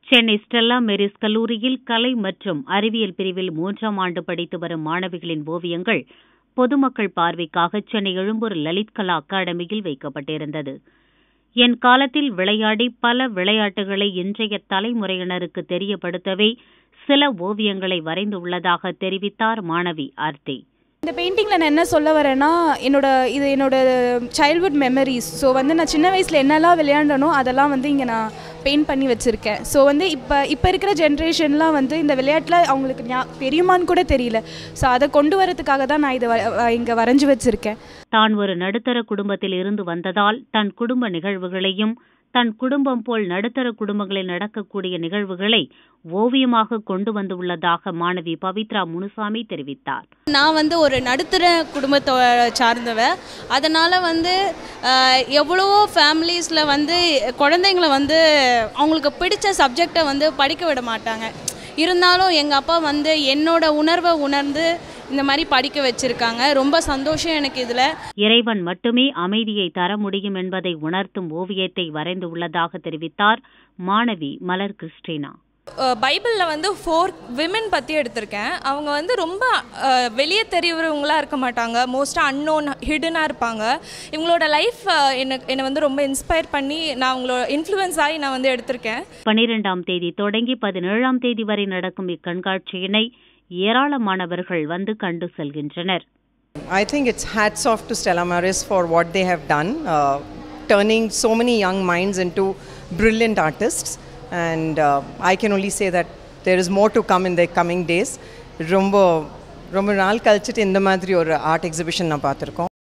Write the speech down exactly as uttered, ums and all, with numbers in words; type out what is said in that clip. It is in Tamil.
சென்னை ஸ்டெல்லா மேரிஸ் கல்லூரியில் கலை மற்றும் அறிவியல் பிரிவில் மூன்றாம் ஆண்டு படித்து வரும் மாணவிகளின் ஓவியங்கள் பொதுமக்கள் பார்வைக்காக சென்னை எழும்பூர் லலித் கலா அகாடமியில் வைக்கப்பட்டிருந்தது. என் காலத்தில் விளையாடி பல விளையாட்டுகளை இன்றைய தலைமுறையினருக்கு தெரியப்படுத்தவே சில ஓவியங்களை வரைந்துள்ளதாக தெரிவித்தார் மாணவி ஆர்த்தி. இந்த பெயிண்டிங்கில் நான் என்ன சொல்ல வரேன்னா, என்னோட இது என்னோட சைல்ட்ஹுட் மெமரிஸ். ஸோ வந்து நான் சின்ன வயசில் என்னெல்லாம் விளையாண்டனோ அதெல்லாம் வந்து இங்கே நான் பெயிண்ட் பண்ணி வச்சுருக்கேன். ஸோ வந்து இப்போ இப்போ இருக்கிற ஜென்ரேஷன்லாம் வந்து இந்த விளையாட்டில் அவங்களுக்கு ஞா தெரியுமான்னு கூட தெரியல. ஸோ அதை கொண்டு வரதுக்காக தான் நான் இதை இங்கே வரைஞ்சி வச்சுருக்கேன். தான் ஒரு நடுத்தர குடும்பத்தில் இருந்து வந்ததால் தன் குடும்ப நிகழ்வுகளையும் தன் குடும்பம் போல் நடுத்தர குடும்பங்களில் நடக்கக்கூடிய நிகழ்வுகளை ஓவியமாக கொண்டு வந்துள்ளதாக மாணவி பவித்ரா முனுசாமி தெரிவித்தார். நான் வந்து ஒரு நடுத்தர குடும்பத்தை சார்ந்தவ. அதனால் வந்து எவ்வளவோ ஃபேமிலிஸில் வந்து குழந்தைங்களை வந்து அவங்களுக்கு பிடிச்ச சப்ஜெக்டை வந்து படிக்க விட மாட்டாங்க. இருந்தாலும் எங்கள் அப்பா வந்து என்னோட உணர்வை உணர்ந்து இந்த மாதிரி படிக்க வச்சிருக்காங்க. ரொம்ப சந்தோஷம் எனக்கு இதில். இறைவன் மட்டுமே அமைதியை தர முடியும் என்பதை உணர்த்தும் ஓவியத்தை வரைந்து உள்ளதாக தெரிவித்தார் மாணவி மலர் கிறிஸ்டினா. பைபிளில் வந்து ஃபோர் விமென் பற்றி எடுத்திருக்கேன். அவங்க வந்து ரொம்ப வெளியே தெரியவங்களாக இருக்க மாட்டாங்க. மோஸ்ட்டாக அன்னோன் ஹிடனாக இருப்பாங்க. இவங்களோட லைஃப் என்னை என்னை வந்து ரொம்ப இன்ஸ்பயர் பண்ணி நான் அவங்களோட இன்ஃப்ளூயன்ஸ் ஆகி நான் வந்து எடுத்திருக்கேன். பன்னிரெண்டாம் தேதி தொடங்கி பதினேழாம் தேதி வரை நடக்கும் இக்கண்காட்சியினை ஏராளமானவர்கள் வந்து கண்டு செல்கின்றனர். I think it's hats off to Stella Maris for what they have done, uh, turning so many young minds into brilliant artists, and uh, I can only say that there is more to come in the coming days. ரொம்ப ரொம்ப நாள் கழிச்சிட்டு இந்த மாதிரி ஒரு ஆர்ட் எக்ஸிபிஷன் நான் பார்த்துருக்கோம்.